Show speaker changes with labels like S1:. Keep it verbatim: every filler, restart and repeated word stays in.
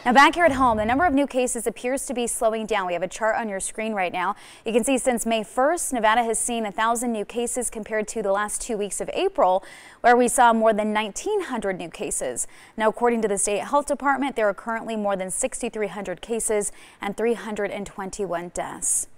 S1: Now back here at home, the number of new cases appears to be slowing down. We have a chart on your screen right now. You can see since May first, Nevada has seen one thousand new cases compared to the last two weeks of April, where we saw more than nineteen hundred new cases. Now, according to the state health department, there are currently more than six thousand three hundred cases and three hundred twenty-one deaths.